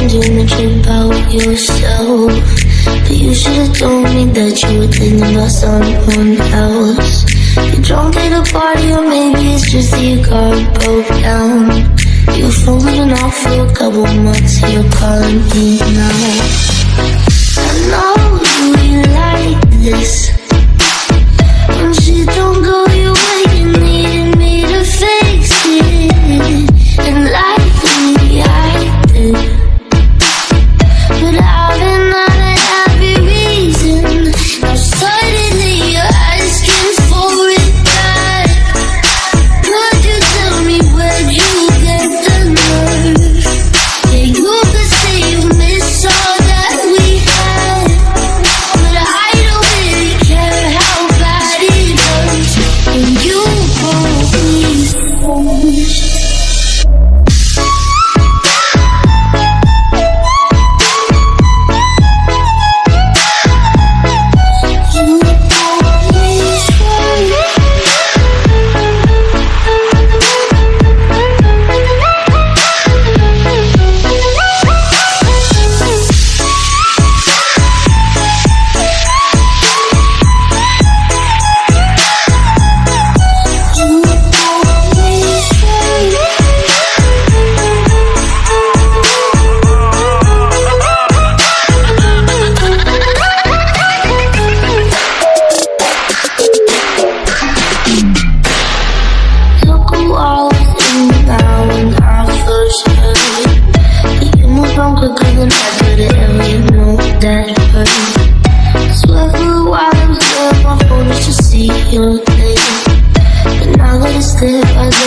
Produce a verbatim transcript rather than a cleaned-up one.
changing the truth about yourself. But you should've told me that you were thinking about someone else. You're drunk at a party, or maybe it's just that your car broke down. You've fallen off for a couple months, you're calling me now. I know you ain't like this. When shit don't go your way, you needed me to fix it. And like me, I did. But I've been out of every reason. Now suddenly you're asking for it back. Could you tell me where you get the nerve? Yeah, you could say you miss all that we had, but I don't really care how bad it hurts when you hold me. But now that it's there, I